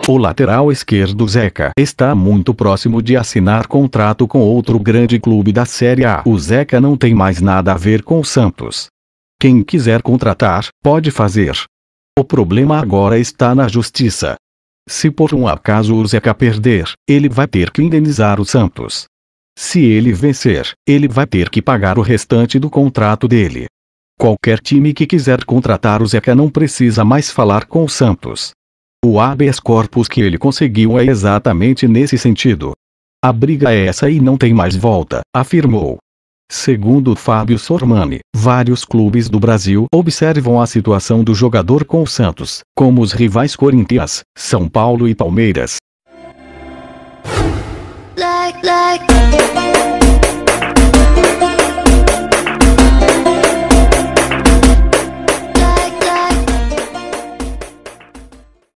O lateral esquerdo Zeca está muito próximo de assinar contrato com outro grande clube da Série A. O Zeca não tem mais nada a ver com o Santos. Quem quiser contratar, pode fazer. O problema agora está na justiça. Se por um acaso o Zeca perder, ele vai ter que indenizar o Santos. Se ele vencer, ele vai ter que pagar o restante do contrato dele. Qualquer time que quiser contratar o Zeca não precisa mais falar com o Santos. O habeas corpus que ele conseguiu é exatamente nesse sentido. A briga é essa e não tem mais volta, afirmou. Segundo Fábio Sormani, vários clubes do Brasil observam a situação do jogador com o Santos, como os rivais Corinthians, São Paulo e Palmeiras. Like